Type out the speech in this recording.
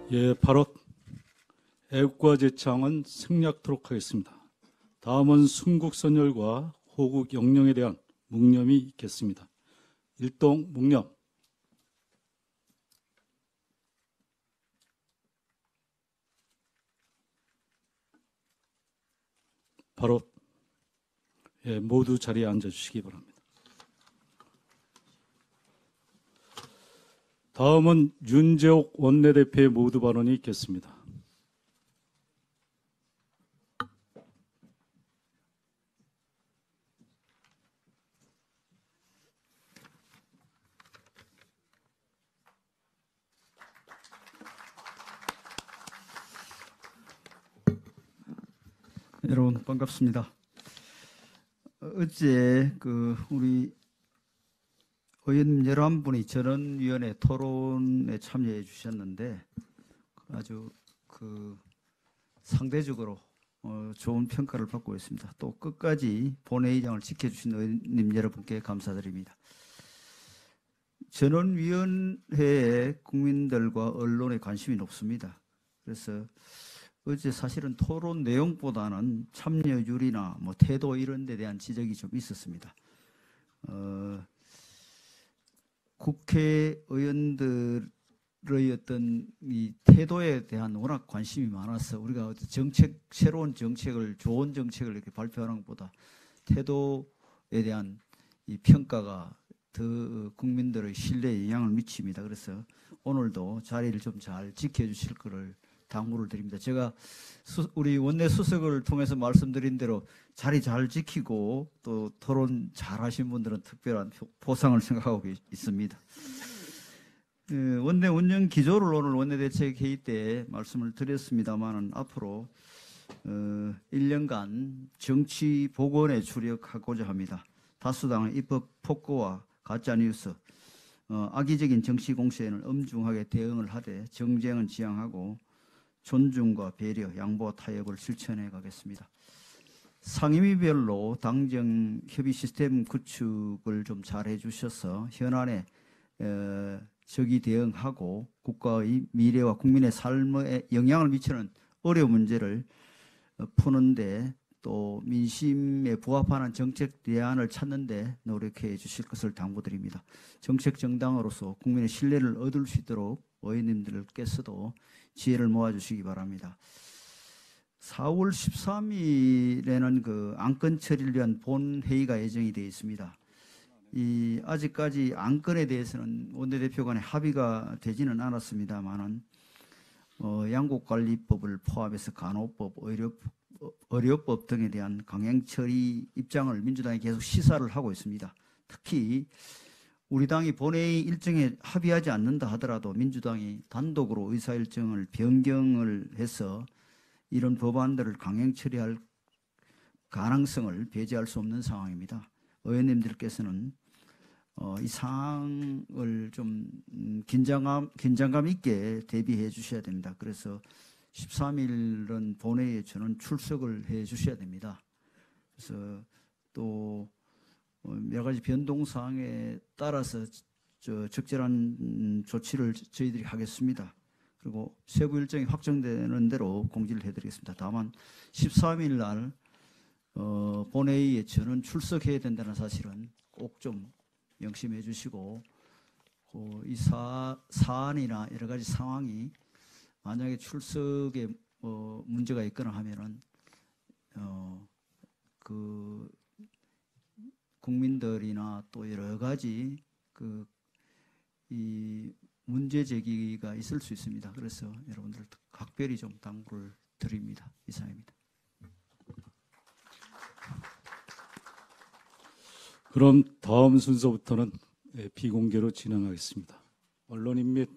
예, 바로 애국과 제창은 생략토록 하겠습니다. 다음은 순국선열과 호국 영령에 대한 묵념이 있겠습니다. 일동 묵념. 바로 모두 자리에 앉아주시기 바랍니다. 다음은 윤재옥 원내대표의 모두 발언이 있겠습니다. 여러분 반갑습니다. 어제 우리 의원 11분이 전원위원회 토론에 참여해 주셨는데 아주 상대적으로 좋은 평가를 받고 있습니다. 또 끝까지 본회의장을 지켜주신 의원님 여러분께 감사드립니다. 전원위원회에 국민들과 언론의 관심이 높습니다. 그래서 어제 사실은 토론 내용보다는 참여율이나 태도 이런 데 대한 지적이 좀 있었습니다. 국회의원들의 어떤 이 태도에 대한 워낙 관심이 많아서 우리가 새로운 정책을, 좋은 정책을 이렇게 발표하는 것보다 태도에 대한 이 평가가 더 국민들의 신뢰에 영향을 미칩니다. 그래서 오늘도 자리를 좀 잘 지켜주실 거를 당부를 드립니다. 제가 우리 원내 수석을 통해서 말씀드린 대로 자리 잘 지키고 또 토론 잘 하신 분들은 특별한 보상을 생각하고 있습니다. 원내 운영 기조를 오늘 원내대책회의 때 말씀을 드렸습니다만 앞으로 1년간 정치 복원에 주력하고자 합니다. 다수당의 입법 폭거와 가짜뉴스, 악의적인 정치 공세에는 엄중하게 대응을 하되 정쟁은 지향하고 존중과 배려, 양보, 타협을 실천해 가겠습니다. 상임위별로 당정 협의 시스템 구축을 좀 잘 해주셔서 현안에 적이 대응하고 국가의 미래와 국민의 삶에 영향을 미치는 어려운 문제를 푸는데 또 민심에 부합하는 정책 대안을 찾는데 노력해 주실 것을 당부드립니다. 정책 정당으로서 국민의 신뢰를 얻을 수 있도록 의원님들께서도 지혜를 모아주시기 바랍니다. 4월 13일에는 안건 처리를 위한 본회의가 예정이 되어 있습니다. 아직까지 안건에 대해서는 원내대표 간에 합의가 되지는 않았습니다만은 양국관리법을 포함해서 간호법, 의료법 등에 대한 강행 처리 입장을 민주당이 계속 시사를 하고 있습니다. 특히 우리 당이 본회의 일정에 합의하지 않는다 하더라도 민주당이 단독으로 의사일정을 변경을 해서 이런 법안들을 강행 처리할 가능성을 배제할 수 없는 상황입니다. 의원님들께서는 이 상황을 좀 긴장감 있게 대비해 주셔야 됩니다. 그래서 13일은 본회의에 저는 출석을 해 주셔야 됩니다. 그래서 또 여러 가지 변동사항에 따라서 적절한 조치를 저희들이 하겠습니다. 그리고 세부 일정이 확정되는 대로 공지를 해드리겠습니다. 다만 13일 날 본회의에 저는 출석해야 된다는 사실은 꼭 좀 명심해 주시고 이 사안이나 여러 가지 상황이 만약에 출석에 문제가 있거나 하면은 국민들이나 또 여러 가지 이 문제 제기가 있을 수 있습니다. 그래서 여러분들 각별히 좀 당부를 드립니다. 이상입니다. 그럼 다음 순서부터는 비공개로 진행하겠습니다. 언론인 및